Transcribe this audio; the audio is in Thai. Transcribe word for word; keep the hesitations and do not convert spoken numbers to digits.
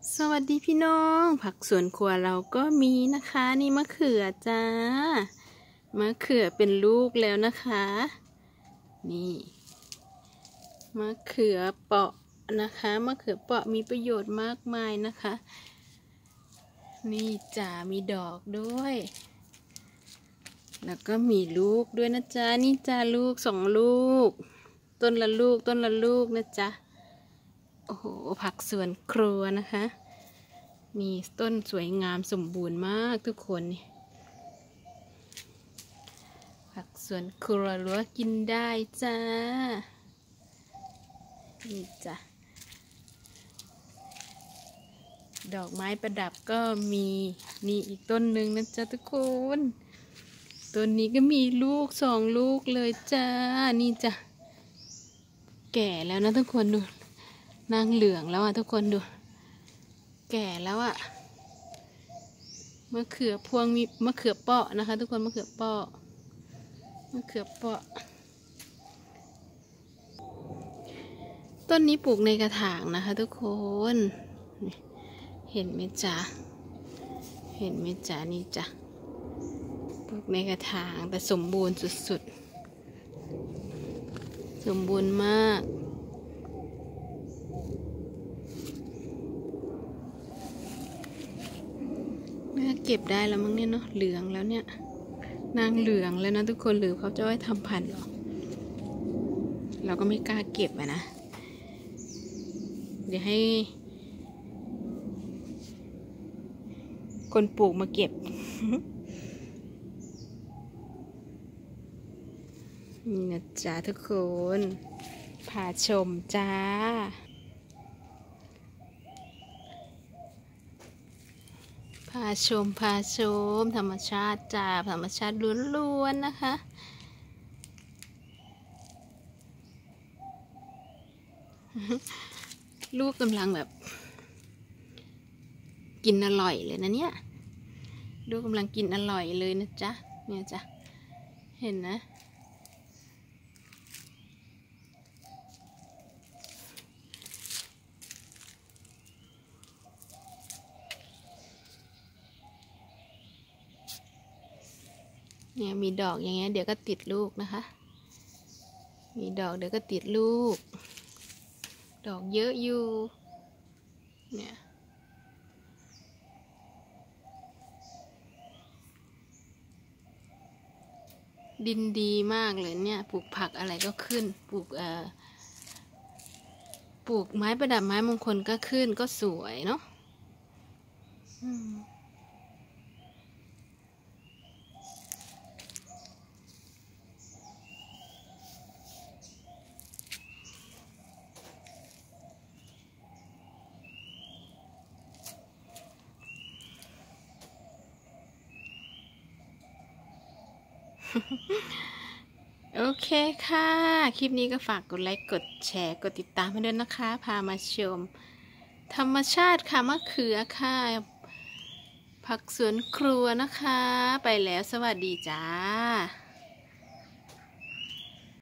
สวัสดีพี่น้องผักสวนครัวเราก็มีนะคะนี่มะเขือจ้ามะเขือเป็นลูกแล้วนะคะนี่มะเขือเปาะนะคะมะเขือเปาะมีประโยชน์มากมายนะคะนี่จ้ามีดอกด้วยแล้วก็มีลูกด้วยนะจ๊ะนี่จ้าลูกสองลูกต้นละลูกต้นละลูกนะจ๊ะโอ้โหผักสวนครัวนะคะมีต้นสวยงามสมบูรณ์มากทุกคนผักสวนครัวรั้วกินได้จ้านี่จ้ะดอกไม้ประดับก็มีนี่อีกต้นหนึ่งนะจ๊ะทุกคนต้นนี้ก็มีลูกสองลูกเลยจ้านี่จ้ะแก่แล้วนะทุกคนดูนางเหลืองแล้วอ่ะทุกคนดูแก่แล้วอะมะเขือพวงมีมะเขือเปาะนะคะทุกคนมะเขือเปาะมะเขือเปาะต้นนี้ปลูกในกระถางนะคะทุกคนเห็นไหมจ๊ะเห็นไหมจ๊ะนี่จ้ะปลูกในกระถางแต่สมบูรณ์สุดๆสมบูรณ์มากเก็บได้แล้วมั้งเนี่ยเนาะเหลืองแล้วเนี่ยนางเหลืองแล้วนะทุกคนหรือเขาจะไว้ทำพันธุ์หรอเราก็ไม่กล้าเก็บอะนะเดี๋ยวให้คนปลูกมาเก็บนี่นะจ๊ะทุกคนพาชมจ้าพาชมพาชมธรรมชาติจ้าธรรมชาติล้วนๆนะคะลูกกำลังแบบกินอร่อยเลยนะเนี่ยลูกกำลังกินอร่อยเลยนะจ๊ะเนี่ยจ้ะเห็นนะเนี่ยมีดอกอย่างเงี้ยเดี๋ยวก็ติดลูกนะคะมีดอกเดี๋ยวก็ติดลูกดอกเยอะอยู่เนี่ยดินดีมากเลยเนี่ยปลูกผักอะไรก็ขึ้นปลูกเอ่อปลูกไม้ประดับไม้มงคลก็ขึ้นก็สวยเนาะโอเคค่ะคลิปนี้ก็ฝากกดไลค์กดแชร์กดติดตามให้ด้วยนะคะพามาชมธรรมชาติค่ะมะเขือค่ะผักสวนครัวนะคะไปแล้วสวัสดีจ้า